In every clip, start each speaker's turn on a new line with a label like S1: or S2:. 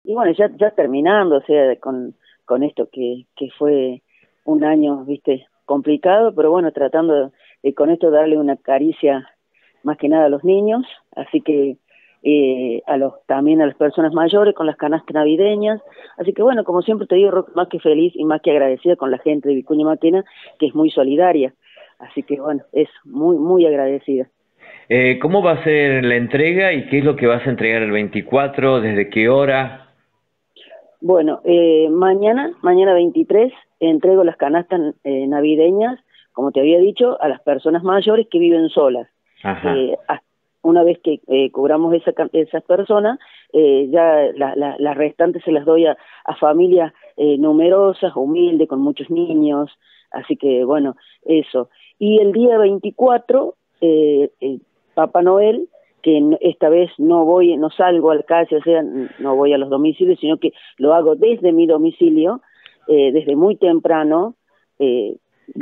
S1: y bueno, ya terminando, o sea, con esto que fue un año, viste, complicado, pero bueno, tratando de con esto darle una caricia más que nada a los niños, así que también a las personas mayores con las canastas navideñas, así que bueno, como siempre te digo, Roque, más que feliz y más que agradecida con la gente de Vicuña Maquena, que es muy solidaria, así que bueno, es muy agradecida.
S2: ¿Cómo va a ser la entrega y qué es lo que vas a entregar el 24? ¿Desde qué hora?
S1: Bueno, mañana 23, entrego las canastas navideñas, como te había dicho, a las personas mayores que viven solas.
S2: Ajá.
S1: Eh, a- una vez que cobramos esas personas, ya las restantes se las doy a familias numerosas, humildes, con muchos niños, así que bueno, eso. Y el día 24, Papá Noel, que esta vez no salgo a la calle, o sea, no voy a los domicilios, sino que lo hago desde mi domicilio, desde muy temprano, eh,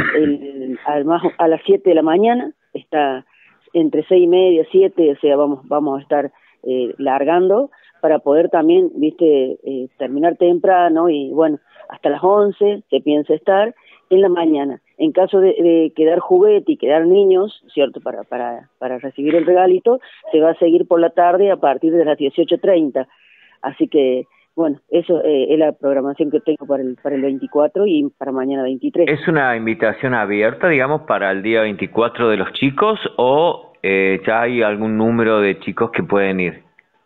S1: a las 7 de la mañana, está entre 6:30, 7, o sea, vamos a estar largando para poder también, viste, terminar temprano y bueno, hasta las 11 se piensa estar en la mañana. En caso de quedar juguete y quedar niños, ¿cierto? Para recibir el regalito, se va a seguir por la tarde a partir de las 18:30. Así que, bueno, eso es la programación que tengo para el 24 y para mañana 23.
S2: ¿Es una invitación abierta, digamos, para el día 24 de los chicos o ya hay algún número de chicos que pueden ir?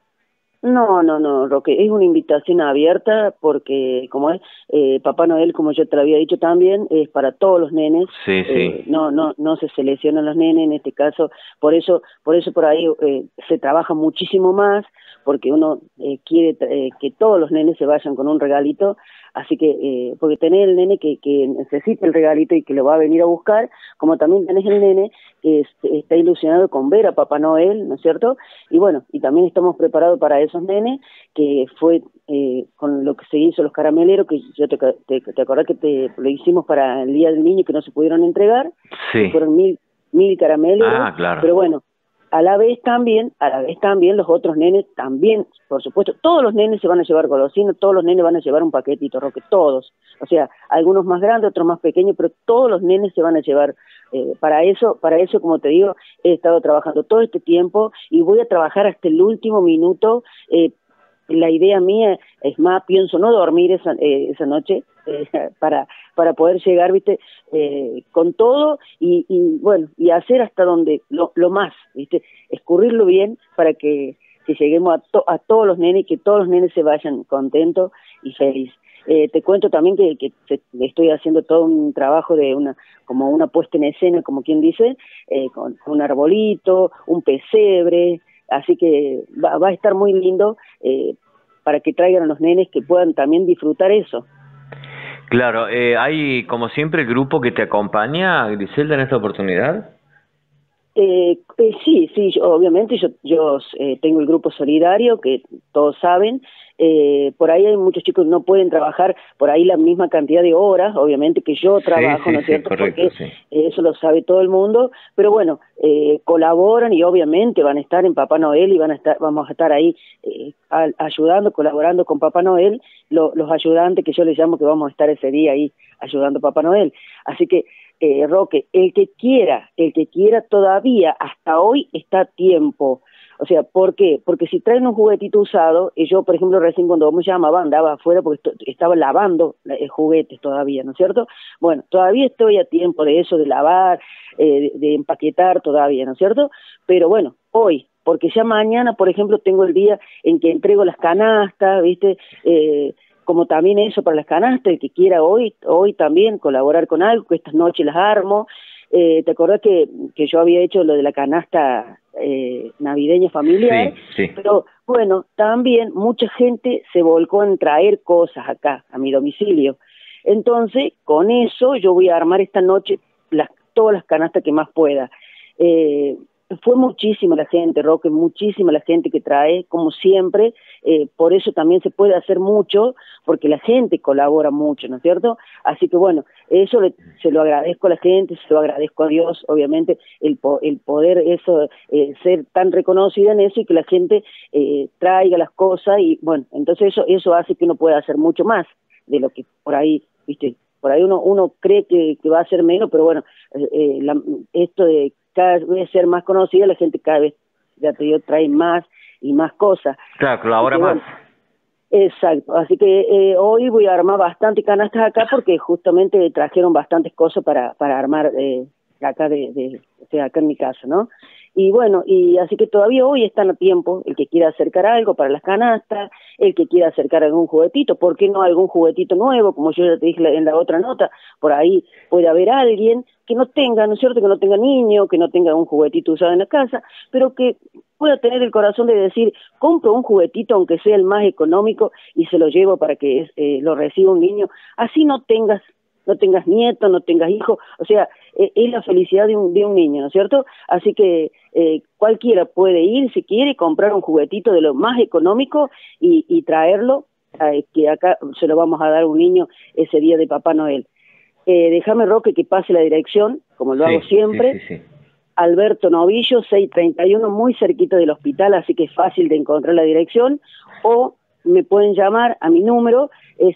S1: No, Roque, es una invitación abierta porque como es Papá Noel, como yo te lo había dicho también, es para todos los nenes,
S2: Sí, sí.
S1: no se seleccionan los nenes en este caso, por eso por ahí se trabaja muchísimo más, porque uno quiere que todos los nenes se vayan con un regalito, así que, porque tenés el nene que necesita el regalito y que lo va a venir a buscar, como también tenés el nene que está ilusionado con ver a Papá Noel, ¿no es cierto? Y bueno, y también estamos preparados para esos nenes, que fue con lo que se hizo los carameleros, que yo te acordás que lo hicimos para el Día del Niño que no se pudieron entregar, que
S2: Sí.
S1: fueron mil carameleros,
S2: Ah, claro.
S1: pero bueno, a la vez también los otros nenes también, por supuesto, todos los nenes se van a llevar golosinas, todos los nenes van a llevar un paquetito, Roque, todos, o sea, algunos más grandes, otros más pequeños, pero todos los nenes se van a llevar, para eso, como te digo, he estado trabajando todo este tiempo y voy a trabajar hasta el último minuto. La idea mía es más, pienso no dormir esa noche para poder llegar, viste, con todo y bueno, y hacer hasta donde lo más, viste, escurrirlo bien para que lleguemos a todos los nenes, que todos los nenes se vayan contentos y felices. Te cuento también que estoy haciendo todo un trabajo como una puesta en escena, como quien dice, con un arbolito, un pesebre, así que va a estar muy lindo para que traigan a los nenes que puedan también disfrutar eso.
S2: Claro, hay como siempre el grupo que te acompaña, Griselda, en esta oportunidad.
S1: Sí, obviamente yo tengo el grupo solidario, que todos saben, por ahí hay muchos chicos que no pueden trabajar por ahí la misma cantidad de horas, obviamente que yo
S2: Sí,
S1: trabajo,
S2: sí,
S1: ¿no es
S2: sí,
S1: cierto?
S2: correcto,
S1: Porque
S2: sí.
S1: eso lo sabe todo el mundo, pero bueno, colaboran y obviamente van a estar en Papá Noel y vamos a estar ahí ayudando, colaborando con Papá Noel, los ayudantes que yo les llamo que vamos a estar ese día ahí ayudando a Papá Noel. Así que Roque, el que quiera todavía, hasta hoy está a tiempo. O sea, ¿por qué? Porque si traen un juguetito usado, y yo, por ejemplo, recién cuando vos me llamabas andaba afuera porque estaba lavando juguetes todavía, ¿no es cierto? Bueno, todavía estoy a tiempo de eso, de lavar, de empaquetar todavía, ¿no es cierto? Pero bueno, hoy, porque ya mañana, por ejemplo, tengo el día en que entrego las canastas, ¿viste? Como también eso para las canastas, el que quiera hoy también colaborar con algo, que estas noches las armo. ¿Te acordás que yo había hecho lo de la canasta navideña familiar?
S2: Sí, sí.
S1: Pero bueno, también mucha gente se volcó en traer cosas acá, a mi domicilio. Entonces, con eso yo voy a armar esta noche todas las canastas que más pueda. Eh, Fue muchísima la gente, Roque, muchísima la gente que trae, como siempre, por eso también se puede hacer mucho, porque la gente colabora mucho, ¿no es cierto? Así que bueno, eso se lo agradezco a la gente, se lo agradezco a Dios, obviamente, el poder eso, ser tan reconocida en eso y que la gente traiga las cosas y bueno, entonces eso hace que uno pueda hacer mucho más de lo que por ahí, viste, por ahí uno cree que va a ser menos, pero bueno, esto de cada vez ser más conocida, la gente cada vez, ya te digo, trae más y más cosas.
S2: Claro, colabora más.
S1: Bueno, exacto, así que hoy voy a armar bastante canastas acá porque justamente trajeron bastantes cosas para armar acá o sea, acá en mi casa, ¿no? Y bueno, y así que todavía hoy están a tiempo, el que quiera acercar algo para las canastas, el que quiera acercar algún juguetito, ¿por qué no algún juguetito nuevo? Como yo ya te dije en la otra nota, por ahí puede haber alguien que no tenga, ¿no es cierto?, que no tenga niño, que no tenga un juguetito usado en la casa, pero que pueda tener el corazón de decir, compro un juguetito aunque sea el más económico y se lo llevo para que lo reciba un niño, así no tengas nieto, no tengas hijo, o sea, es la felicidad de un niño, ¿no es cierto? Así que cualquiera puede ir, si quiere, comprar un juguetito de lo más económico y traerlo, que acá se lo vamos a dar a un niño ese día de Papá Noel. Déjame, Roque, que pase la dirección, como lo hago siempre.
S2: Sí.
S1: Alberto Novillo, 631, muy cerquita del hospital, así que es fácil de encontrar la dirección, o me pueden llamar a mi número, es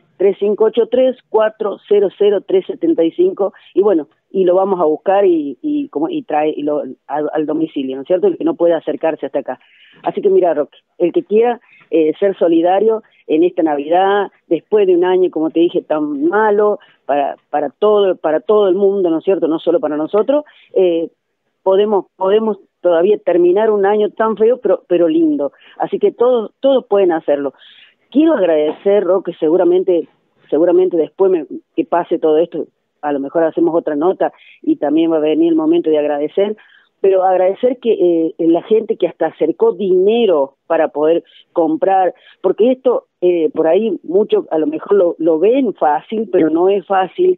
S1: 3583-400-375, y bueno, y lo vamos a buscar y trae al domicilio, ¿no es cierto? El que no pueda acercarse hasta acá. Así que mira, Roque, el que quiera ser solidario en esta Navidad, después de un año, como te dije, tan malo, para todo el mundo, ¿no es cierto?, no solo para nosotros, podemos todavía terminar un año tan feo, pero lindo. Así que todos pueden hacerlo. Quiero agradecer, Roque, seguramente después que pase todo esto, a lo mejor hacemos otra nota y también va a venir el momento de agradecer, pero agradecer que la gente que hasta acercó dinero para poder comprar, porque esto por ahí muchos a lo mejor lo ven fácil, pero no es fácil,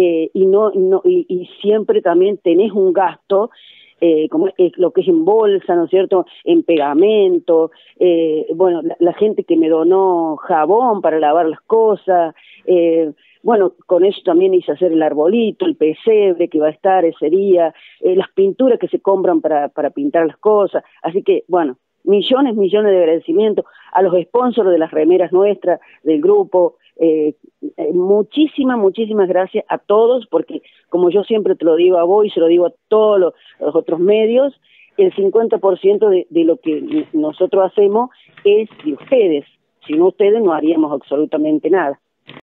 S1: y siempre también tenés un gasto, como es lo que es en bolsa, ¿no es cierto?, en pegamento, bueno, la gente que me donó jabón para lavar las cosas, bueno, con eso también hice hacer el arbolito, el pesebre que va a estar ese día, las pinturas que se compran para pintar las cosas, así que, bueno, millones de agradecimientos a los sponsors de las remeras nuestras, del grupo, muchísimas gracias a todos, porque como yo siempre te lo digo a vos y se lo digo a todos los otros medios, el 50% de lo que nosotros hacemos es de ustedes, si no ustedes no haríamos absolutamente nada.